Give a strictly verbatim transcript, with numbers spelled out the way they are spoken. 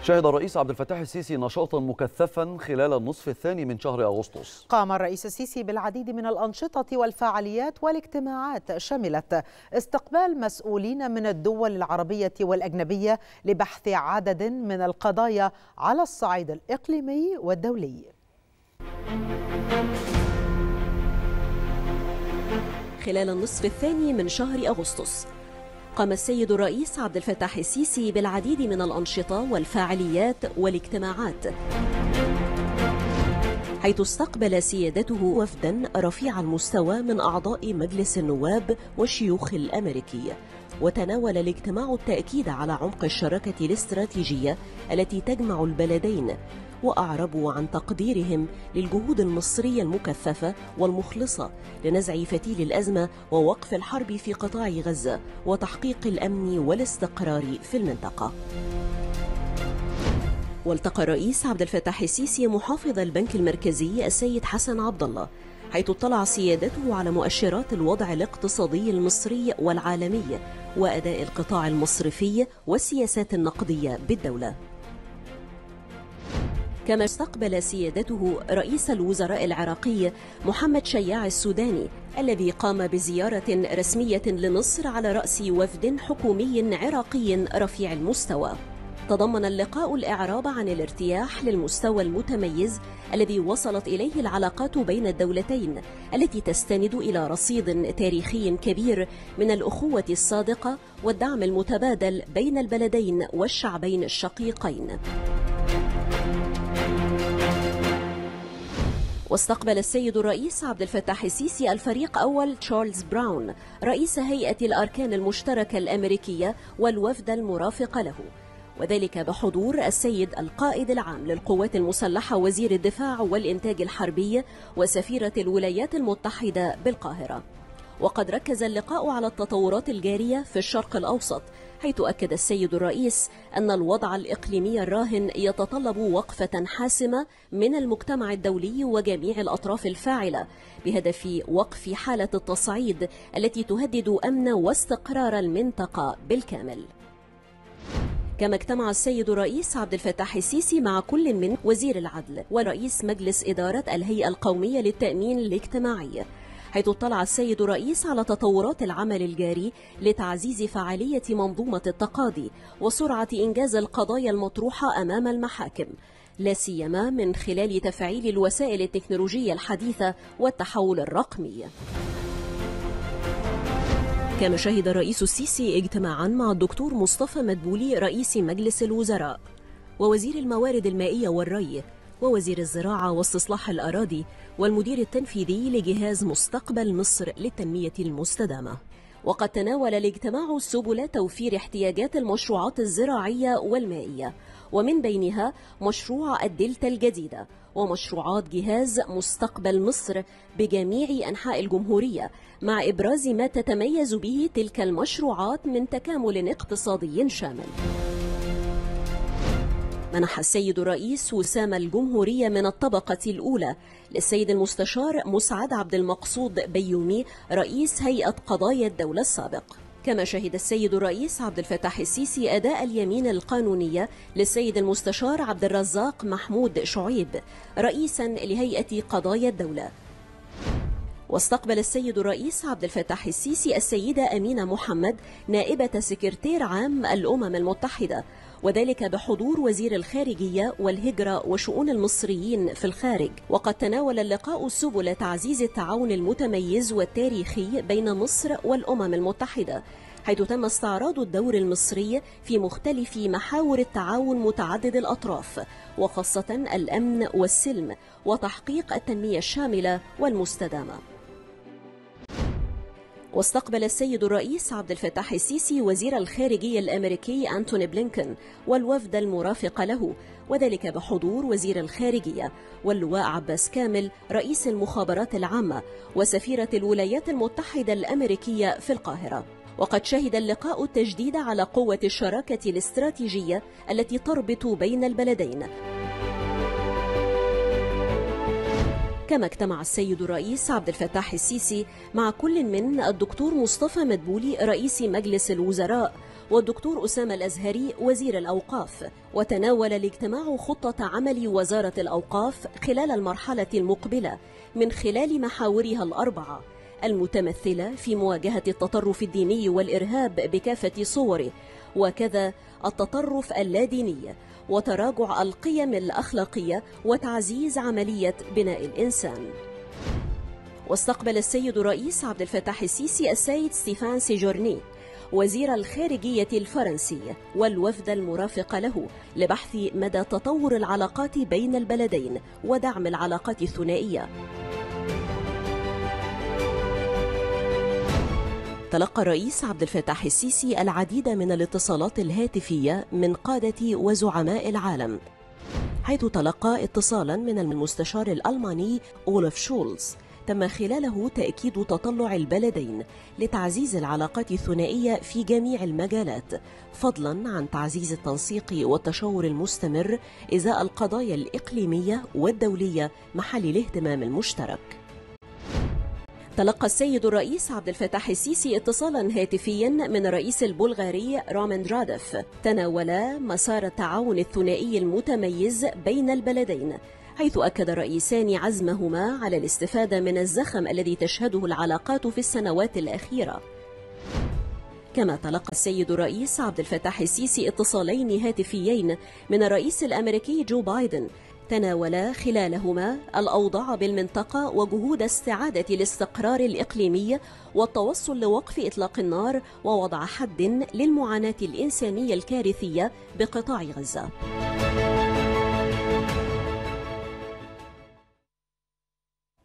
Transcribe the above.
شهد الرئيس عبد الفتاح السيسي نشاطا مكثفا خلال النصف الثاني من شهر أغسطس. قام الرئيس السيسي بالعديد من الأنشطة والفعاليات والاجتماعات شملت استقبال مسؤولين من الدول العربية والأجنبية لبحث عدد من القضايا على الصعيد الإقليمي والدولي. خلال النصف الثاني من شهر أغسطس قام السيد الرئيس عبد الفتاح السيسي بالعديد من الأنشطة والفعاليات والاجتماعات، حيث استقبل سيادته وفدا رفيع المستوى من أعضاء مجلس النواب والشيوخ الأمريكي. وتناول الاجتماع التأكيد على عمق الشراكة الاستراتيجية التي تجمع البلدين، وأعربوا عن تقديرهم للجهود المصرية المكثفة والمخلصة لنزع فتيل الأزمة ووقف الحرب في قطاع غزة وتحقيق الأمن والاستقرار في المنطقة. والتقى الرئيس عبد الفتاح السيسي محافظ البنك المركزي السيد حسن عبد الله، حيث اطلع سيادته على مؤشرات الوضع الاقتصادي المصري والعالمي وأداء القطاع المصرفي والسياسات النقدية بالدولة. كما استقبل سيادته رئيس الوزراء العراقي محمد شياع السوداني، الذي قام بزيارة رسمية لمصر على رأس وفد حكومي عراقي رفيع المستوى. تضمن اللقاء الإعراب عن الارتياح للمستوى المتميز الذي وصلت إليه العلاقات بين الدولتين، التي تستند إلى رصيد تاريخي كبير من الأخوة الصادقة والدعم المتبادل بين البلدين والشعبين الشقيقين. واستقبل السيد الرئيس عبد الفتاح السيسي الفريق أول تشارلز براون رئيس هيئة الأركان المشتركة الأمريكية والوفد المرافق له، وذلك بحضور السيد القائد العام للقوات المسلحة وزير الدفاع والإنتاج الحربي وسفيرة الولايات المتحدة بالقاهرة. وقد ركز اللقاء على التطورات الجارية في الشرق الأوسط، حيث أكد السيد الرئيس أن الوضع الإقليمي الراهن يتطلب وقفة حاسمة من المجتمع الدولي وجميع الأطراف الفاعلة بهدف وقف حالة التصعيد التي تهدد أمن واستقرار المنطقة بالكامل. كما اجتمع السيد الرئيس عبد الفتاح السيسي مع كل من وزير العدل ورئيس مجلس إدارة الهيئة القومية للتأمين الاجتماعي، حيث اطلع السيد الرئيس على تطورات العمل الجاري لتعزيز فعالية منظومة التقاضي وسرعة إنجاز القضايا المطروحة أمام المحاكم، لا سيما من خلال تفعيل الوسائل التكنولوجية الحديثة والتحول الرقمي. كما شهد الرئيس السيسي اجتماعا مع الدكتور مصطفى مدبولي رئيس مجلس الوزراء ووزير الموارد المائية والري ووزير الزراعة واستصلاح الأراضي والمدير التنفيذي لجهاز مستقبل مصر للتنمية المستدامة. وقد تناول الاجتماع سبل توفير احتياجات المشروعات الزراعية والمائية، ومن بينها مشروع الدلتا الجديدة ومشروعات جهاز مستقبل مصر بجميع أنحاء الجمهورية، مع إبراز ما تتميز به تلك المشروعات من تكامل اقتصادي شامل. منح السيد الرئيس وسام الجمهورية من الطبقة الأولى للسيد المستشار مسعد عبد المقصود بيومي رئيس هيئة قضايا الدولة السابق. كما شهد السيد الرئيس عبد الفتاح السيسي أداء اليمين القانونية للسيد المستشار عبد الرزاق محمود شعيب رئيسا لهيئة قضايا الدولة. واستقبل السيد الرئيس عبد الفتاح السيسي السيدة أمينة محمد نائبة سكرتير عام الأمم المتحدة، وذلك بحضور وزير الخارجية والهجرة وشؤون المصريين في الخارج. وقد تناول اللقاء سبل تعزيز التعاون المتميز والتاريخي بين مصر والأمم المتحدة، حيث تم استعراض الدور المصري في مختلف محاور التعاون متعدد الأطراف، وخاصة الأمن والسلم وتحقيق التنمية الشاملة والمستدامة. واستقبل السيد الرئيس عبد الفتاح السيسي وزير الخارجية الأمريكي أنتوني بلينكن والوفد المرافق له، وذلك بحضور وزير الخارجية واللواء عباس كامل رئيس المخابرات العامة وسفيرة الولايات المتحدة الأمريكية في القاهرة. وقد شهد اللقاء التجديد على قوة الشراكة الاستراتيجية التي تربط بين البلدين. كما اجتمع السيد الرئيس عبد الفتاح السيسي مع كل من الدكتور مصطفى مدبولي رئيس مجلس الوزراء والدكتور أسامة الأزهري وزير الأوقاف. وتناول الاجتماع خطة عمل وزارة الأوقاف خلال المرحلة المقبلة من خلال محاورها الأربعة المتمثلة في مواجهة التطرف الديني والإرهاب بكافة صوره، وكذا التطرف اللاديني، وتراجع القيم الأخلاقية، وتعزيز عملية بناء الإنسان. واستقبل السيد الرئيس عبد الفتاح السيسي السيد ستيفان سيجورني وزير الخارجية الفرنسي والوفد المرافق له لبحث مدى تطور العلاقات بين البلدين ودعم العلاقات الثنائية. تلقى الرئيس عبد الفتاح السيسي العديد من الاتصالات الهاتفية من قادة وزعماء العالم، حيث تلقى اتصالا من المستشار الألماني أولف شولز تم خلاله تأكيد تطلع البلدين لتعزيز العلاقات الثنائية في جميع المجالات، فضلا عن تعزيز التنسيق والتشاور المستمر إزاء القضايا الإقليمية والدولية محل الاهتمام المشترك. تلقى السيد الرئيس عبد الفتاح السيسي اتصالا هاتفيا من الرئيس البلغاري رامين راديف، تناولا مسار التعاون الثنائي المتميز بين البلدين، حيث أكد الرئيسان عزمهما على الاستفادة من الزخم الذي تشهده العلاقات في السنوات الأخيرة. كما تلقى السيد الرئيس عبد الفتاح السيسي اتصالين هاتفيين من الرئيس الأمريكي جو بايدن، تناولا خلالهما الأوضاع بالمنطقة وجهود استعادة الاستقرار الإقليمي والتوصل لوقف إطلاق النار ووضع حد للمعاناة الإنسانية الكارثية بقطاع غزة.